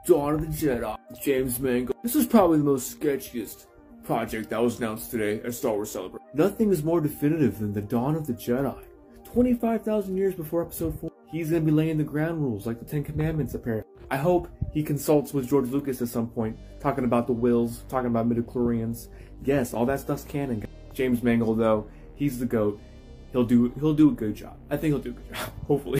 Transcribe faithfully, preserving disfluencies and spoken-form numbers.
Dawn of the Jedi, James Mangold. This is probably the most sketchiest project that was announced today at Star Wars Celebration. Nothing is more definitive than the Dawn of the Jedi. twenty-five thousand years before Episode four. He's gonna be laying the ground rules like the Ten Commandments, apparently. I hope he consults with George Lucas at some point, talking about the wills, talking about midichlorians. Yes, all that stuff's canon. James Mangold, though, he's the GOAT. He'll do he'll do a good job. I think he'll do a good job, hopefully.